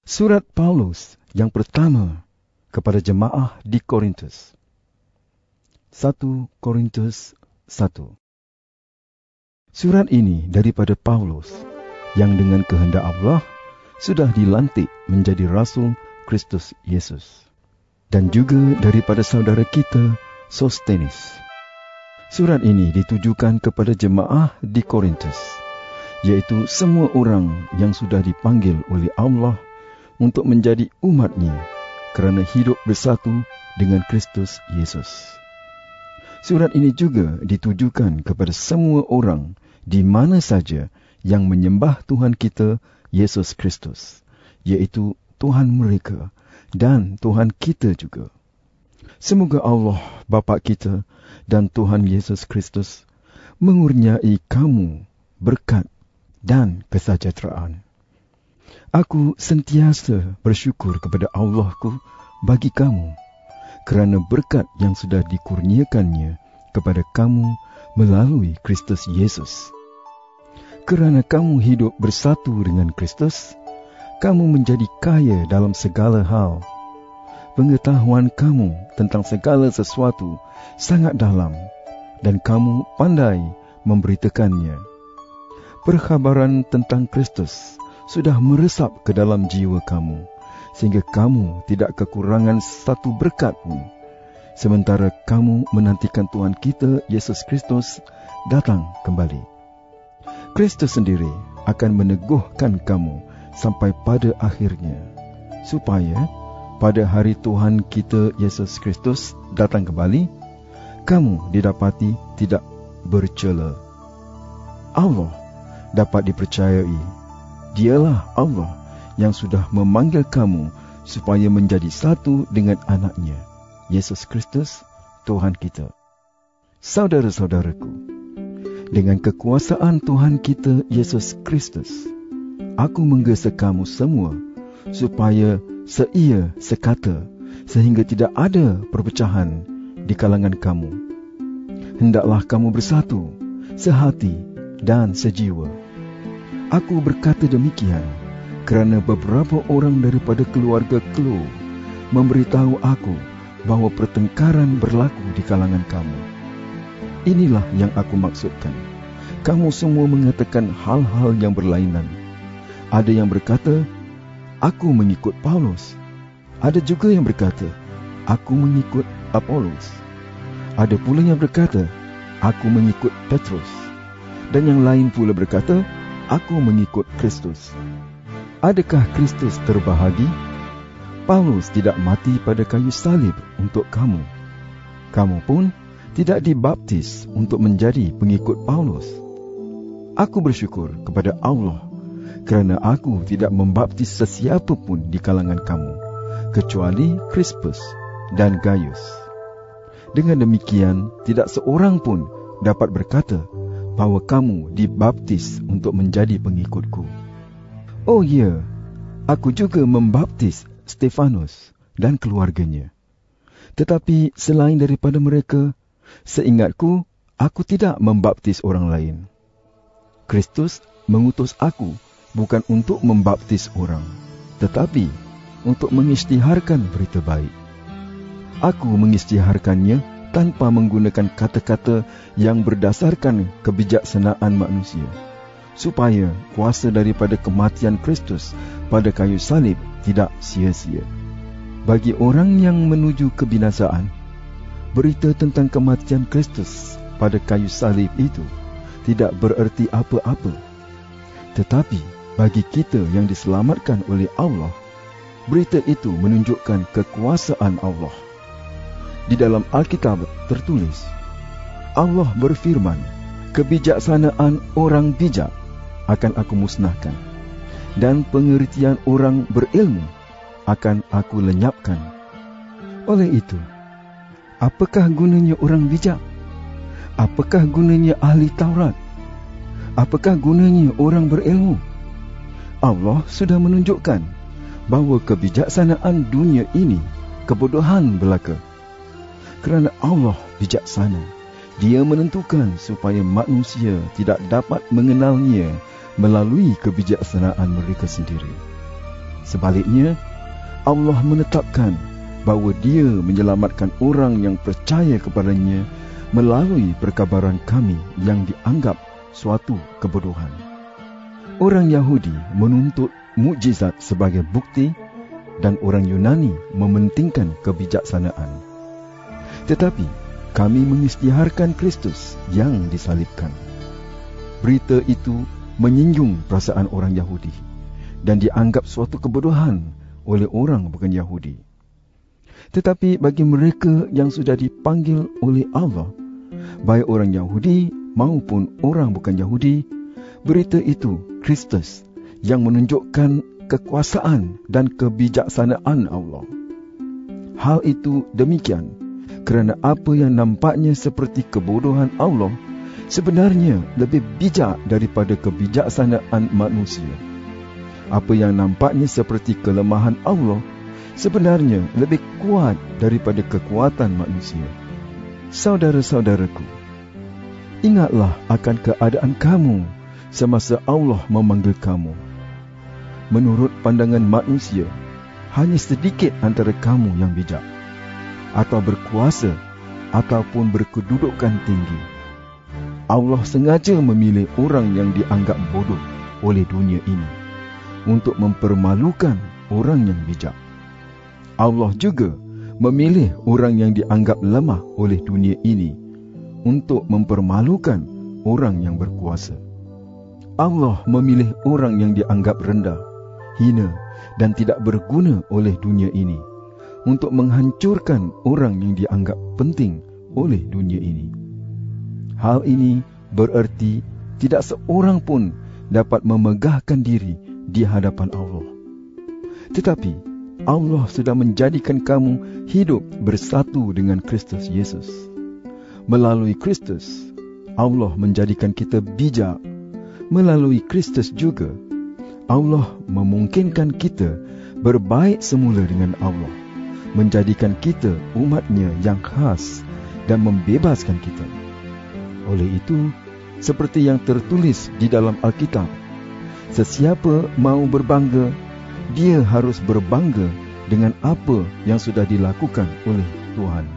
Surat Paulus yang pertama kepada jemaah di Korintus. 1 Korintus 1. Surat ini daripada Paulus, yang dengan kehendak Allah sudah dilantik menjadi rasul Kristus Yesus, dan juga daripada saudara kita Sostenes. Surat ini ditujukan kepada jemaah di Korintus, yaitu semua orang yang sudah dipanggil oleh Allah untuk menjadi umat-Nya kerana hidup bersatu dengan Kristus Yesus. Surat ini juga ditujukan kepada semua orang di mana saja yang menyembah Tuhan kita Yesus Kristus, yaitu Tuhan mereka dan Tuhan kita juga. Semoga Allah Bapa kita dan Tuhan Yesus Kristus mengurniai kamu berkat dan kesejahteraan. Aku sentiasa bersyukur kepada Allahku bagi kamu, kerana berkat yang sudah dikurniakannya kepada kamu melalui Kristus Yesus. Kerana kamu hidup bersatu dengan Kristus, kamu menjadi kaya dalam segala hal. Pengetahuan kamu tentang segala sesuatu sangat dalam, dan kamu pandai memberitakannya. Perkhabaran tentang Kristus sudah meresap ke dalam jiwa kamu, sehingga kamu tidak kekurangan satu berkat pun, sementara kamu menantikan Tuhan kita Yesus Kristus datang kembali. Kristus sendiri akan meneguhkan kamu sampai pada akhirnya, supaya pada hari Tuhan kita Yesus Kristus datang kembali, kamu didapati tidak bercela. Allah dapat dipercayai. Dialah Allah yang sudah memanggil kamu supaya menjadi satu dengan anak-Nya, Yesus Kristus, Tuhan kita. Saudara-saudaraku, dengan kekuasaan Tuhan kita Yesus Kristus, aku menggesa kamu semua supaya seia sekata, sehingga tidak ada perpecahan di kalangan kamu. Hendaklah kamu bersatu, sehati dan sejiwa. Aku berkata demikian kerana beberapa orang daripada keluarga Chloe memberitahu aku bahawa pertengkaran berlaku di kalangan kamu. Inilah yang aku maksudkan. Kamu semua mengatakan hal-hal yang berlainan. Ada yang berkata, aku mengikut Paulus. Ada juga yang berkata, aku mengikut Apollos. Ada pula yang berkata, aku mengikut Petrus. Dan yang lain pula berkata, aku mengikut Kristus. Adakah Kristus terbahagi? Paulus tidak mati pada kayu salib untuk kamu. Kamu pun tidak dibaptis untuk menjadi pengikut Paulus. Aku bersyukur kepada Allah kerana aku tidak membaptis sesiapa pun di kalangan kamu, kecuali Crispus dan Gaius. Dengan demikian, tidak seorang pun dapat berkata bahawa kamu dibaptis untuk menjadi pengikutku. Oh ya, aku juga membaptis Stefanus dan keluarganya. Tetapi selain daripada mereka, seingatku, aku tidak membaptis orang lain. Kristus mengutus aku bukan untuk membaptis orang, tetapi untuk mengisytiharkan berita baik. Aku mengisytiharkannya tanpa menggunakan kata-kata yang berdasarkan kebijaksanaan manusia, supaya kuasa daripada kematian Kristus pada kayu salib tidak sia-sia. Bagi orang yang menuju kebinasaan, berita tentang kematian Kristus pada kayu salib itu tidak bererti apa-apa. Tetapi bagi kita yang diselamatkan oleh Allah, berita itu menunjukkan kekuasaan Allah. Di dalam Alkitab tertulis, Allah berfirman, kebijaksanaan orang bijak akan aku musnahkan, dan pengertian orang berilmu akan aku lenyapkan. Oleh itu, apakah gunanya orang bijak? Apakah gunanya ahli Taurat? Apakah gunanya orang berilmu? Allah sudah menunjukkan bahawa kebijaksanaan dunia ini kebodohan belaka. Kerana Allah bijaksana, Dia menentukan supaya manusia tidak dapat mengenalnya melalui kebijaksanaan mereka sendiri. Sebaliknya, Allah menetapkan bahawa Dia menyelamatkan orang yang percaya kepadanya melalui perkabaran kami yang dianggap suatu kebodohan. Orang Yahudi menuntut mukjizat sebagai bukti dan orang Yunani mementingkan kebijaksanaan. Tetapi kami mengisytiharkan Kristus yang disalibkan. Berita itu menyinggung perasaan orang Yahudi dan dianggap suatu kebodohan oleh orang bukan Yahudi. Tetapi bagi mereka yang sudah dipanggil oleh Allah, baik orang Yahudi maupun orang bukan Yahudi, berita itu Kristus yang menunjukkan kekuasaan dan kebijaksanaan Allah. Hal itu demikian kerana apa yang nampaknya seperti kebodohan Allah sebenarnya lebih bijak daripada kebijaksanaan manusia. Apa yang nampaknya seperti kelemahan Allah sebenarnya lebih kuat daripada kekuatan manusia. Saudara-saudaraku, ingatlah akan keadaan kamu semasa Allah memanggil kamu. Menurut pandangan manusia, hanya sedikit antara kamu yang bijak, atau berkuasa, ataupun berkedudukan tinggi. Allah sengaja memilih orang yang dianggap bodoh oleh dunia ini untuk mempermalukan orang yang bijak. Allah juga memilih orang yang dianggap lemah oleh dunia ini untuk mempermalukan orang yang berkuasa. Allah memilih orang yang dianggap rendah, hina dan tidak berguna oleh dunia ini untuk menghancurkan orang yang dianggap penting oleh dunia ini. Hal ini bererti tidak seorang pun dapat memegahkan diri di hadapan Allah. Tetapi Allah sudah menjadikan kamu hidup bersatu dengan Kristus Yesus. Melalui Kristus, Allah menjadikan kita bijak. Melalui Kristus juga, Allah memungkinkan kita berbaik semula dengan Allah, menjadikan kita umat-Nya yang khas dan membebaskan kita. Oleh itu, seperti yang tertulis di dalam Alkitab, sesiapa mau berbangga, dia harus berbangga dengan apa yang sudah dilakukan oleh Tuhan.